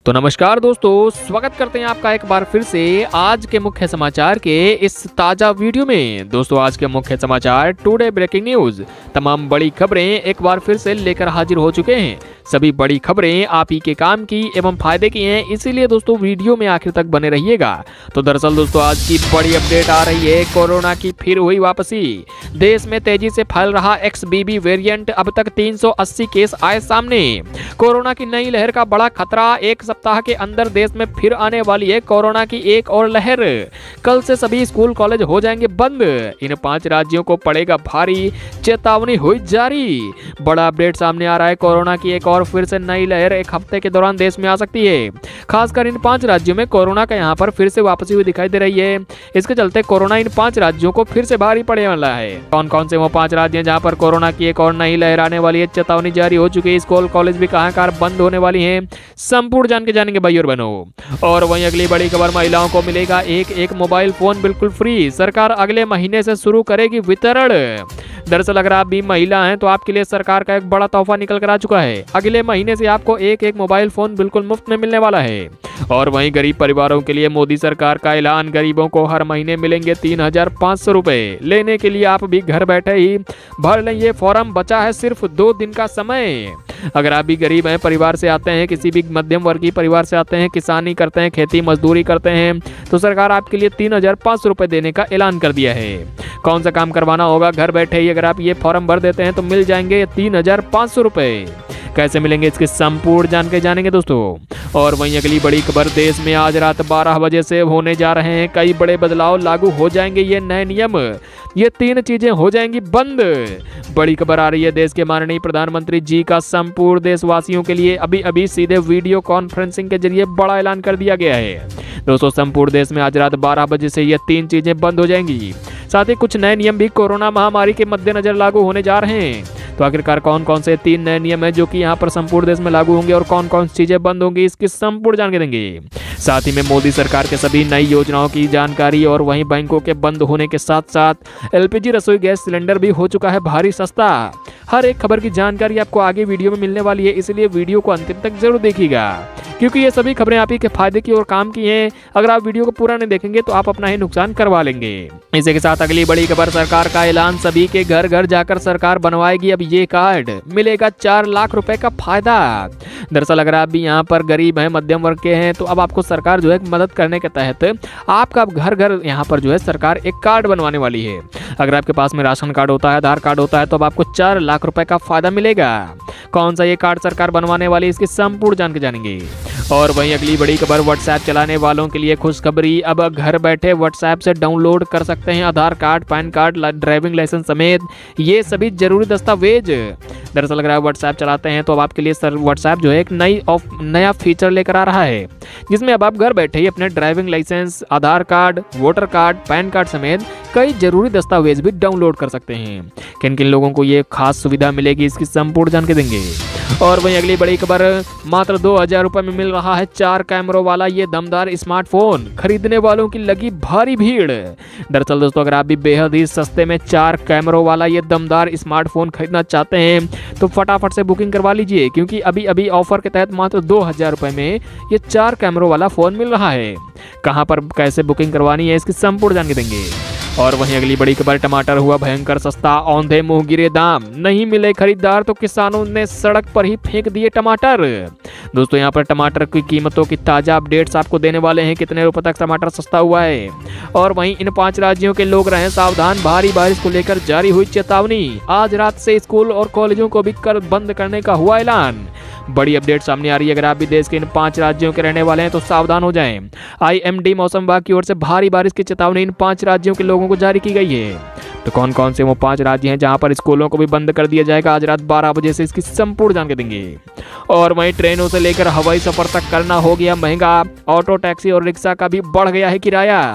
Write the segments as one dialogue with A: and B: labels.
A: तो नमस्कार दोस्तों, स्वागत करते हैं आपका एक बार फिर से आज के मुख्य समाचार के इस ताजा वीडियो में। दोस्तों आज के मुख्य समाचार टुडे ब्रेकिंग न्यूज, तमाम बड़ी खबरें एक बार फिर से लेकर हाजिर हो चुके हैं। सभी बड़ी खबरें आप ही के काम की एवं फायदे की हैं, इसीलिए दोस्तों वीडियो में आखिर तक बने रहिएगा। तो दरअसल दोस्तों आज की बड़ी अपडेट आ रही है, कोरोना की फिर हुई वापसी। देश में तेजी से फैल रहा XBB वेरिएंट, अब तक 380 केस आए सामने। कोरोना की नई लहर का बड़ा खतरा, एक सप्ताह के अंदर देश में फिर आने वाली है कोरोना की एक और लहर। कल से सभी स्कूल कॉलेज हो जाएंगे बंद, इन 5 राज्यों को पड़ेगा भारी, चेतावनी हुई जारी। बड़ा अपडेट सामने आ रहा है, कोरोना की एक और फिर से नई लहर एक हफ्ते के दौरान देश में आ सकती है। खासकर इन 5 राज्यों में कोरोना का यहाँ पर फिर से वापसी हुई दिखाई दे रही है। इसके चलते कोरोना इन 5 राज्यों को फिर से भारी पड़ने वाला है। कौन कौन से वो 5 राज्य हैं जहाँ पर कोरोना की एक और नई लहर आने वाली है, चेतावनी जारी हो चुकी है। स्कूल कॉलेज भी कहां बंद होने वाली हैं, संपूर्ण जान के जानेंगे भाई और बहनों। और वहीं अगली बड़ी खबर, महिलाओं को मिलेगा एक मोबाइल फोन बिल्कुल फ्री, सरकार अगले महीने से शुरू करेगी वितरण। दरअसल अगर आप भी महिला हैं तो आपके लिए सरकार का एक बड़ा तोहफा निकल कर आ चुका है। अगले महीने से आपको एक मोबाइल फोन बिल्कुल मुफ्त में मिलने वाला है। और वहीं गरीब परिवारों के लिए मोदी सरकार का ऐलान, गरीबों को हर महीने मिलेंगे 3500 रुपए। लेने के लिए आप भी घर बैठे ही भर लें ये फॉर्म, बचा है सिर्फ 2 दिन का समय। अगर आप भी गरीब हैं, परिवार से आते हैं, किसी भी मध्यम वर्गीय परिवार से आते हैं, किसानी करते हैं, खेती मजदूरी करते हैं, तो सरकार आपके लिए 3500 रुपए देने का ऐलान कर दिया है। कौन सा काम करवाना होगा, घर बैठे ही अगर आप ये फॉर्म भर देते हैं तो मिल जाएंगे 3500 रुपए। कैसे मिलेंगे इसकी संपूर्ण जानकारी जानेंगे दोस्तों। और वहीं अगली बड़ी खबर, देश में आज रात 12 बजे से होने जा रहे हैं कई बड़े बदलाव, लागू हो जाएंगे ये नए नियम। ये 3 चीजें हो जाएंगी बंद। बड़ी खबर आ रही है, देश के माननीय प्रधानमंत्री जी का संपूर्ण देशवासियों के लिए अभी सीधे वीडियो कॉन्फ्रेंसिंग के जरिए बड़ा ऐलान कर दिया गया है। दोस्तों संपूर्ण देश में आज रात 12 बजे से ये 3 चीजें बंद हो जाएंगी। साथ ही कुछ नए नियम भी कोरोना महामारी के मद्देनजर लागू होने जा रहे हैं। तो आखिरकार कौन कौन से 3 नए नियम हैं जो कि यहाँ पर संपूर्ण देश में लागू होंगे और कौन कौन सी चीजें बंद होंगी, इसकी संपूर्ण जानकारी देंगे। साथ ही में मोदी सरकार के सभी नई योजनाओं की जानकारी, और वहीं बैंकों के बंद होने के साथ साथ LPG रसोई गैस सिलेंडर भी हो चुका है भारी सस्ता। हर एक खबर की जानकारी आपको आगे वीडियो में मिलने वाली है, इसलिए वीडियो को अंतिम तक जरूर देखिएगा, क्योंकि ये सभी खबरें आप ही के फायदे की और काम की हैं। अगर आप वीडियो को पूरा नहीं देखेंगे तो आप अपना ही नुकसान करवा लेंगे। इसी के साथ अगली बड़ी खबर, सरकार का ऐलान, सभी के घर घर जाकर सरकार बनवाएगी अब ये कार्ड, मिलेगा 4 लाख रुपए का फायदा। दरअसल अगर आप भी यहाँ पर गरीब हैं, मध्यम वर्ग के हैं, तो अब आपको सरकार जो है मदद करने के तहत आपका घर घर यहाँ पर जो है सरकार एक कार्ड बनवाने वाली है। अगर आपके पास में राशन कार्ड होता है, आधार कार्ड होता है, तो अब आपको 4 लाख रुपए का फायदा मिलेगा। कौन सा ये कार्ड सरकार बनवाने वाली है, इसकी संपूर्ण जानकारी जानेंगे। और वहीं अगली बड़ी खबर, व्हाट्सएप चलाने वालों के लिए खुशखबरी, अब घर बैठे व्हाट्सएप से डाउनलोड कर सकते हैं Aadhaar card, PAN card, driving licence समेत ये सभी जरूरी दस्तावेज। दरअसल अगर आप व्हाट्सएप चलाते हैं तो अब आपके लिए सर व्हाट्सएप जो है एक नया फीचर लेकर आ रहा है, जिसमें अब आप घर बैठे ही अपने driving licence, Aadhaar card, voter card, PAN card समेत कई जरूरी दस्तावेज भी डाउनलोड कर सकते हैं। किन किन लोगों को ये खास सुविधा मिलेगी, इसकी संपूर्ण जानकारी देंगे। और वहीं अगली बड़ी खबर, मात्र 2000 रुपए में मिल रहा है 4 कैमरों वाला ये दमदार स्मार्टफोन, खरीदने वालों की लगी भारी भीड़। दरअसल दोस्तों अगर आप भी बेहद ही सस्ते में 4 कैमरों वाला ये दमदार स्मार्टफोन खरीदना चाहते हैं तो फटाफट से बुकिंग करवा लीजिए, क्योंकि अभी ऑफर के तहत मात्र 2000 रुपए में ये 4 कैमरों वाला फोन मिल रहा है। कहां पर कैसे बुकिंग करवानी है, इसकी संपूर्ण जानकारी देंगे। और वहीं अगली बड़ी खबर, टमाटर हुआ भयंकर सस्ता, औंधे मुंह गिरे दाम, नहीं मिले खरीदार तो किसानों ने सड़क पर ही फेंक दिए टमाटर। दोस्तों यहाँ पर टमाटर की कीमतों की ताजा अपडेट्स आपको देने वाले हैं, कितने रुपए तक टमाटर सस्ता हुआ है। और वहीं इन 5 राज्यों के लोग रहें सावधान, भारी बारिश को लेकर जारी हुई चेतावनी, आज रात से स्कूल और कॉलेजों को भी बंद करने का हुआ ऐलान। बड़ी अपडेट सामने आ रही है, अगर आप भी देश के इन 5 राज्यों के रहने वाले हैं तो सावधान हो जाएं। IMD मौसम विभाग की ओर से भारी बारिश की चेतावनी इन 5 राज्यों के लोगों को जारी की गई है। तो कौन कौन से वो 5 राज्य हैं जहां पर स्कूलों को भी बंद कर दिया जाएगा आज रात 12 बजे से, इसकी संपूर्ण जानकारी देंगे। और वहीं ट्रेनों से लेकर हवाई सफर तक करना हो गया महंगा, ऑटो, टैक्सी और रिक्शा का भी बढ़ गया है किराया।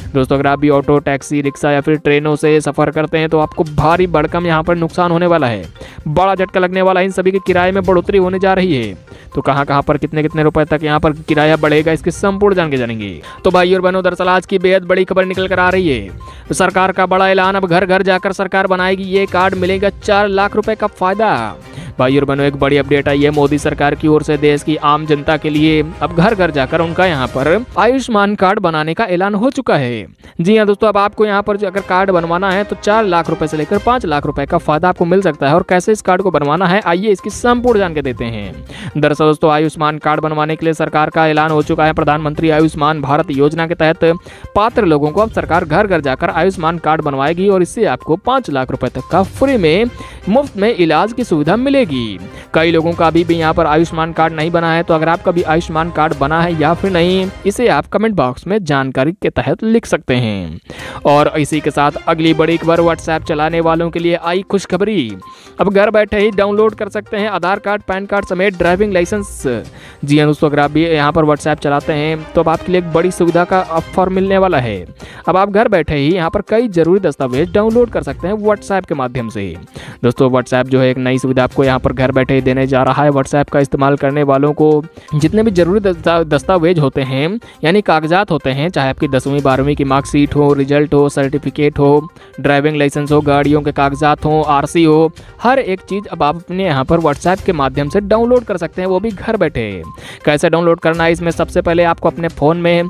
A: दोस्तों अगर आप भी ऑटो, टैक्सी, रिक्शा या फिर ट्रेनों से सफ़र करते हैं तो आपको भारी भरकम यहाँ पर नुकसान होने वाला है, बड़ा झटका लगने वाला है। इन सभी के किराए में बढ़ोतरी होने जा रही है। तो कहाँ पर कितने कितने रुपए तक यहाँ पर किराया बढ़ेगा, इसकी संपूर्ण जान के जानेंगे। तो भाई और बहनों, दरअसल आज की बेहद बड़ी खबर निकल कर आ रही है। तो सरकार का बड़ा ऐलान, अब घर घर जाकर सरकार बनाएगी ये कार्ड, मिलेगा 4 लाख रुपए का फायदा। भाई और बहनों, एक बड़ी अपडेट आई है मोदी सरकार की ओर से देश की आम जनता के लिए। अब घर घर जाकर उनका यहाँ पर आयुष्मान कार्ड बनाने का ऐलान हो चुका है। जी हाँ दोस्तों, अब आपको यहाँ पर अगर कार्ड बनवाना है तो 4 लाख रुपए से लेकर 5 लाख रुपए का फायदा आपको मिल सकता है। और कैसे इस कार्ड को बनवाना है, आइए इसकी संपूर्ण जानकारी देते हैं। दरअसल दोस्तों, आयुष्मान कार्ड बनवाने के लिए सरकार का ऐलान हो चुका है। प्रधानमंत्री आयुष्मान भारत योजना के तहत पात्र लोगों को अब सरकार घर घर जाकर आयुष्मान कार्ड बनवाएगी और इससे आपको 5 लाख रुपए तक का फ्री में मुफ्त में इलाज की सुविधा मिलेगी। कई लोगों का अभी भी यहाँ पर आयुष्मान कार्ड नहीं बना है, तो अगर आपका भी आयुष्मान कार्ड बना है या फिर नहीं, इसे आप कमेंट बॉक्स में जानकारी के तहत लिख सकते हैं। और इसी के साथ अगली बड़ी खबर, व्हाट्सएप चलाने वालों के लिए आई खुशखबरी। अब घर बैठे ही डाउनलोड कर सकते हैं आधार कार्ड, पैन कार्ड समेत ड्राइविंग लाइसेंस। जी हाँ दोस्तों, अगर आप भी यहाँ पर व्हाट्सएप चलाते हैं तो अब आपके लिए एक बड़ी सुविधा का ऑफर मिलने वाला है। अब आप घर बैठे ही यहाँ पर कई जरूरी दस्तावेज डाउनलोड कर सकते हैं व्हाट्सएप के माध्यम से। दोस्तों व्हाट्सएप जो है एक नई सुविधा आपको यहाँ पर घर बैठे ही देने जा रहा है। व्हाट्सएप का इस्तेमाल करने वालों को जितने भी जरूरी दस्तावेज होते हैं, यानी कागजात होते हैं, चाहे आपकी 10वीं 12वीं की मार्कशीट हो, रिजल्ट हो, सर्टिफिकेट हो, ड्राइविंग लाइसेंस हो, गाड़ियों के कागजात हो, आरसी हो, हर एक चीज़ अब आप अपने यहाँ पर व्हाट्सएप के माध्यम से डाउनलोड कर सकते हैं, वो भी घर बैठे। कैसे डाउनलोड करना है, इसमें सबसे पहले आपको अपने फ़ोन में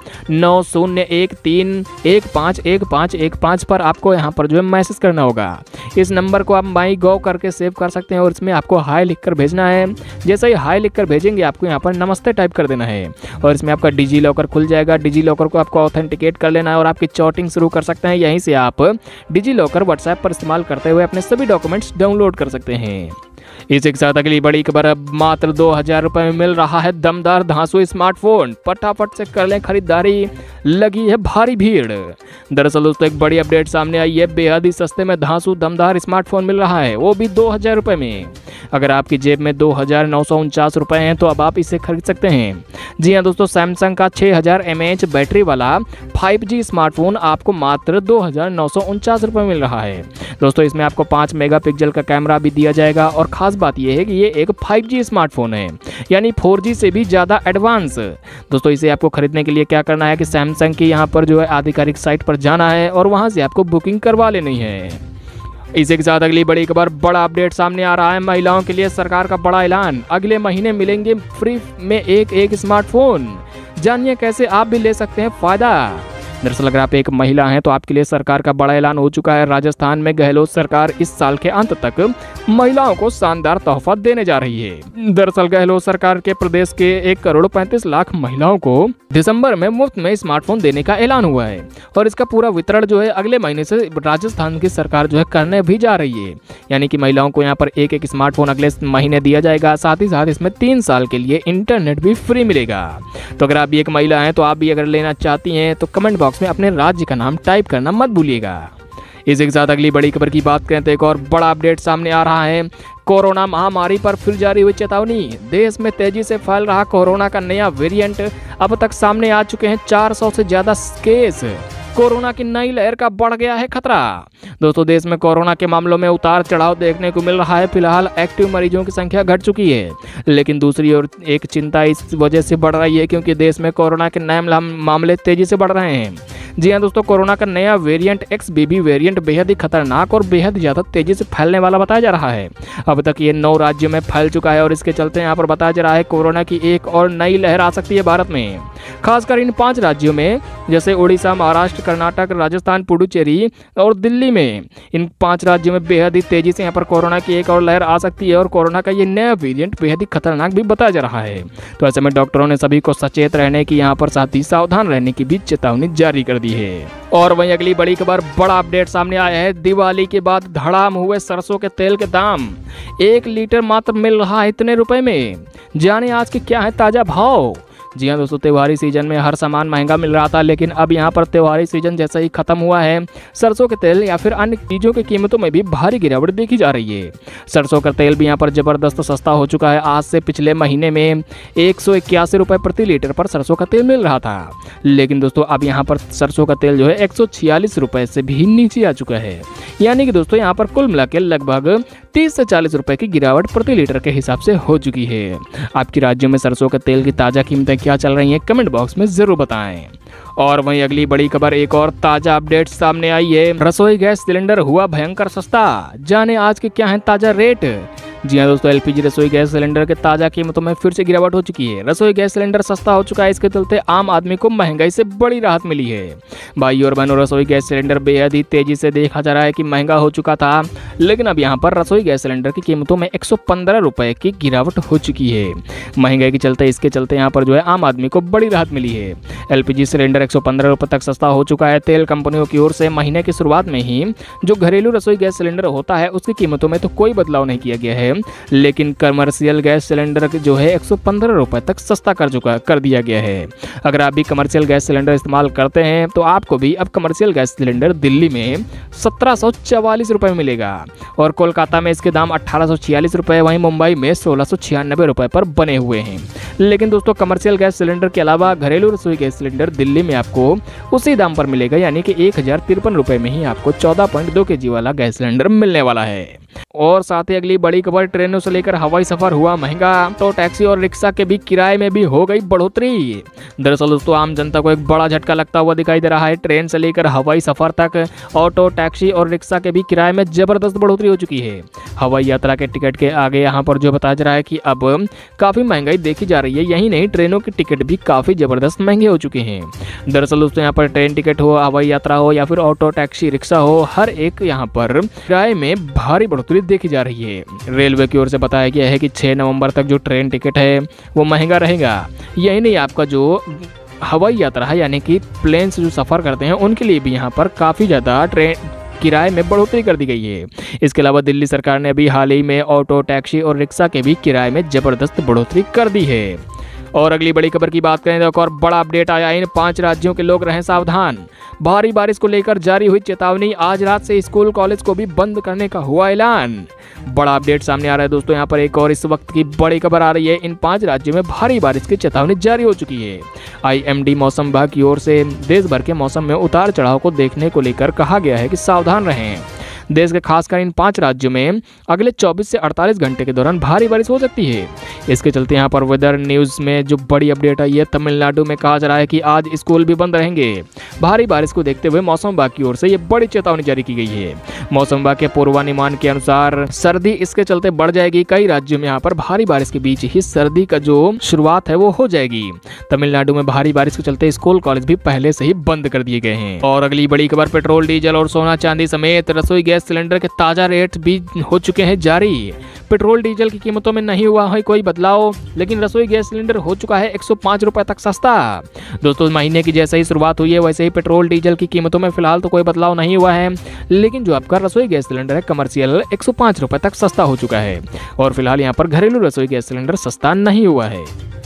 A: 9013151515 पर आपको यहाँ पर जो है मैसेज करना होगा। इस नंबर को आप माई गो करके सेव कर सकते हैं और इसमें आपको हाई लिखकर भेजना है। जैसे ही हाई लिखकर भेजेंगे आपको यहाँ पर नमस्ते टाइप कर देना है और इसमें आपका डिजी लॉकर खुल जाएगा। डिजी लॉकर को आपको ऑथेंटिकेट कर लेना है और आपकी चैटिंग शुरू कर सकते हैं। यहीं से आप डिजी लॉकर व्हाट्सएप पर इस्तेमाल करते हुए अपने सभी डॉक्यूमेंट्स डाउनलोड कर सकते हैं। इसी के साथ अगली बड़ी खबर, अब मात्र 2000 रुपए में मिल रहा है दमदार धांसू स्मार्टफोन। फटाफट से कर लें खरीदारी, लगी है भारी भीड़। दरअसल दोस्तों एक बड़ी अपडेट सामने आई है, बेहद ही सस्ते में धांसू दमदार स्मार्टफोन मिल रहा है, वो भी 2000 रुपए में। अगर आपकी जेब में 2949 रुपए हैं तो अब आप इसे खरीद सकते हैं। जी हाँ दोस्तों, सैमसंग का 6000 mAh बैटरी वाला 5G स्मार्टफोन आपको मात्र 2949 रुपए मिल रहा है। दोस्तों इसमें आपको 5 मेगापिक्सल का कैमरा भी दिया जाएगा और खास बात यह है कि ये एक 5G स्मार्टफोन है, यानी 4G से भी ज़्यादा एडवांस। दोस्तों इसे आपको खरीदने के लिए क्या करना है कि सैमसंग की यहाँ पर जो है आधिकारिक साइट पर जाना है और वहाँ से आपको बुकिंग करवा लेनी है। इसी के साथ अगली बड़ी खबर, बड़ा अपडेट सामने आ रहा है। महिलाओं के लिए सरकार का बड़ा ऐलान, अगले महीने मिलेंगे फ्री में एक स्मार्टफोन। जानिए कैसे आप भी ले सकते हैं फायदा। दरअसल अगर आप एक महिला हैं तो आपके लिए सरकार का बड़ा ऐलान हो चुका है। राजस्थान में गहलोत सरकार इस साल के अंत तक महिलाओं को शानदार तोहफा देने जा रही है। दरअसल गहलोत सरकार के प्रदेश के 1,35,00,000 महिलाओं को दिसंबर में मुफ्त में स्मार्टफोन देने का ऐलान हुआ है और इसका पूरा वितरण जो है अगले महीने से राजस्थान की सरकार जो है करने भी जा रही है। यानी कि महिलाओं को यहाँ पर एक स्मार्टफोन अगले महीने दिया जाएगा। साथ ही साथ इसमें 3 साल के लिए इंटरनेट भी फ्री मिलेगा। तो अगर आप भी एक महिला हैं तो आप भी अगर लेना चाहती हैं तो कमेंट बॉक्स में अपने राज्य का नाम टाइप करना मत भूलिएगा। इसी के साथ अगली बड़ी खबर की बात करें तो एक और बड़ा अपडेट सामने आ रहा है। कोरोना महामारी पर फिर जारी हुई चेतावनी। देश में तेजी से फैल रहा कोरोना का नया वेरिएंट, अब तक सामने आ चुके हैं 400 से ज्यादा केस। कोरोना की नई लहर का बढ़ गया है खतरा। दोस्तों देश में कोरोना के मामलों में उतार चढ़ाव देखने को मिल रहा है। फिलहाल एक्टिव मरीजों की संख्या घट चुकी है, लेकिन दूसरी ओर एक चिंता इस वजह से बढ़ रही है क्योंकि देश में कोरोना के नए मामले तेजी से बढ़ रहे हैं। जी हाँ दोस्तों, कोरोना का नया वेरिएंट XBB वेरिएंट बेहद ही खतरनाक और बेहद ज़्यादा तेजी से फैलने वाला बताया जा रहा है। अब तक ये 9 राज्यों में फैल चुका है और इसके चलते यहाँ पर बताया जा रहा है कोरोना की एक और नई लहर आ सकती है भारत में, खासकर इन 5 राज्यों में जैसे उड़ीसा, महाराष्ट्र, कर्नाटक, राजस्थान, पुडुचेरी और दिल्ली में। इन 5 राज्यों में बेहद ही तेजी से यहाँ पर कोरोना की एक और लहर आ सकती है और कोरोना का ये नया वेरिएंट बेहद ही खतरनाक भी बताया जा रहा है। तो ऐसे में डॉक्टरों ने सभी को सचेत रहने की यहाँ पर साथ ही सावधान रहने की भी चेतावनी जारी कर दी है। और वहीं अगली बड़ी खबर, बड़ा अपडेट सामने आया है। दिवाली के बाद धड़ाम हुए सरसों के तेल के दाम, 1 लीटर मात्र मिल रहा है इतने रुपए में। जाने आज के क्या है ताजा भाव। जी हाँ दोस्तों, त्योहारी सीजन में हर सामान महंगा मिल रहा था, लेकिन अब यहाँ पर त्योहारी सीजन जैसा ही खत्म हुआ है, सरसों के तेल या फिर अन्य चीज़ों की कीमतों में भी भारी गिरावट देखी जा रही है। सरसों का तेल भी यहाँ पर जबरदस्त सस्ता हो चुका है। आज से पिछले महीने में 181 रुपये प्रति लीटर पर सरसों का तेल मिल रहा था, लेकिन दोस्तों अब यहाँ पर सरसों का तेल जो है 146 रुपये से भी नीचे आ चुका है। यानी कि दोस्तों यहाँ पर कुल मिला के लगभग 30 से 40 रुपए की गिरावट प्रति लीटर के हिसाब से हो चुकी है। आपके राज्यों में सरसों के तेल की ताज़ा कीमतें क्या चल रही हैं, कमेंट बॉक्स में ज़रूर बताएं। और वहीं अगली बड़ी खबर, एक और ताज़ा अपडेट सामने आई है। रसोई गैस सिलेंडर हुआ भयंकर सस्ता, जाने आज के क्या है ताज़ा रेट। जी हाँ दोस्तों, एलपीजी रसोई गैस सिलेंडर के ताज़ा कीमतों में फिर से गिरावट हो चुकी है। रसोई गैस सिलेंडर सस्ता हो चुका है, इसके चलते आम आदमी को महंगाई से बड़ी राहत मिली है। भाई और बहनों, रसोई गैस सिलेंडर बेहद ही तेजी से देखा जा रहा है कि महंगा हो चुका था, लेकिन अब यहाँ पर रसोई गैस सिलेंडर की कीमतों में 115 रुपये की गिरावट हो चुकी है। महंगाई के चलते इसके चलते यहाँ पर जो है आम आदमी को बड़ी राहत मिली है। एलपीजी सिलेंडर 115 रुपये तक सस्ता हो चुका है। तेल कंपनियों की ओर से महीने की शुरुआत में ही जो घरेलू रसोई गैस सिलेंडर होता है उसकी कीमतों में तो कोई बदलाव नहीं किया गया है, लेकिन कमर्शियल गैस सिलेंडर जो है 115 रुपये तक सस्ता कर दिया गया है। अगर आप भी कमर्शियल गैस सिलेंडर इस्तेमाल करते हैं तो आपको भी अब कमर्शियल गैस सिलेंडर दिल्ली में 1744 रुपये में मिलेगा और कोलकाता में इसके दाम 1846 रुपये, वहीं मुंबई में 1696 रुपये पर बने हुए हैं। लेकिन दोस्तों कमर्शियल गैस सिलेंडर के अलावा घरेलू रसोई गैस सिलेंडर दिल्ली में आपको उसी दाम पर मिलेगा, यानी कि 1053 रुपये में ही आपको 14.2 kg वाला गैस सिलेंडर मिलने वाला है। और साथ ही अगली बड़ी खबर, ट्रेनों से लेकर हवाई सफर हुआ महंगा, तो टैक्सी और रिक्शा के भी किराए में भी हो गई बढ़ोतरी। दरअसल दोस्तों आम जनता को एक बड़ा झटका लगता हुआ दिखाई दे रहा है। ट्रेन से लेकर हवाई सफर तक ऑटो, टैक्सी और रिक्शा के भी किराए में जबरदस्त बढ़ोतरी हो चुकी है। हवाई यात्रा के टिकट के आगे यहाँ पर जो बताया जा रहा है कि अब काफी महंगाई देखी जा रही है। यही नहीं, ट्रेनों के टिकट भी काफी जबरदस्त महंगे हो चुके हैं। दरअसल दोस्तों यहाँ पर ट्रेन टिकट हो, हवाई यात्रा हो या फिर ऑटो, टैक्सी, रिक्शा हो, हर एक यहाँ पर किराए में भारी बढ़ोतरी देखी जा रही है। रेलवे की ओर से बताया गया है कि 6 नवंबर तक जो ट्रेन टिकट है वो महंगा रहेगा। यही नहीं, आपका जो हवाई यात्रा है यानी कि प्लेन से जो सफ़र करते हैं उनके लिए भी यहाँ पर काफ़ी ज़्यादा ट्रेन किराए में बढ़ोतरी कर दी गई है। इसके अलावा दिल्ली सरकार ने अभी हाल ही में ऑटो, टैक्सी और रिक्शा के भी किराए में ज़बरदस्त बढ़ोतरी कर दी है। और अगली बड़ी खबर की बात करें तो एक और बड़ा अपडेट आया। इन 5 राज्यों के लोग रहें सावधान, भारी बारिश को लेकर जारी हुई चेतावनी। आज रात से स्कूल कॉलेज को भी बंद करने का हुआ ऐलान। बड़ा अपडेट सामने आ रहा है दोस्तों। यहाँ पर एक और इस वक्त की बड़ी खबर आ रही है। इन 5 राज्यों में भारी बारिश की चेतावनी जारी हो चुकी है। IMD मौसम विभाग की ओर से देश भर के मौसम में उतार चढ़ाव को देखने को लेकर कहा गया है कि सावधान रहें। देश के खासकर इन 5 राज्यों में अगले 24 से 48 घंटे के दौरान भारी बारिश हो सकती है। इसके चलते यहाँ पर वेदर न्यूज़ में जो बड़ी अपडेट आई है, तमिलनाडु में कहा जा रहा है कि आज स्कूल भी बंद रहेंगे। भारी बारिश को देखते हुए मौसम विभाग की ओर से ये बड़ी चेतावनी जारी की गई है। मौसम विभाग के पूर्वानुमान के अनुसार सर्दी इसके चलते बढ़ जाएगी। कई राज्यों में यहाँ पर भारी बारिश के बीच ही सर्दी का जो शुरुआत है वो हो जाएगी। तमिलनाडु में भारी बारिश के चलते स्कूल कॉलेज भी पहले से ही बंद कर दिए गए हैं। और अगली बड़ी खबर, पेट्रोल, डीजल और सोना चांदी समेत रसोई गैस सिलेंडर के ताजा रेट भी हो चुके हैं जारी। पेट्रोल डीजल की कीमतों में नहीं हुआ है कोई बदलाव, लेकिन रसोई गैस सिलेंडर हो चुका है 105 रुपए तक सस्ता। दोस्तों महीने की जैसे ही शुरुआत हुई है वैसे ही पेट्रोल डीजल की कीमतों में फिलहाल तो कोई बदलाव नहीं हुआ है, लेकिन जो आपका रसोई गैस सिलेंडर है कमर्शियल 105 रुपए तक सस्ता हो चुका है। और फिलहाल यहाँ पर घरेलू रसोई गैस सिलेंडर सस्ता नहीं हुआ है।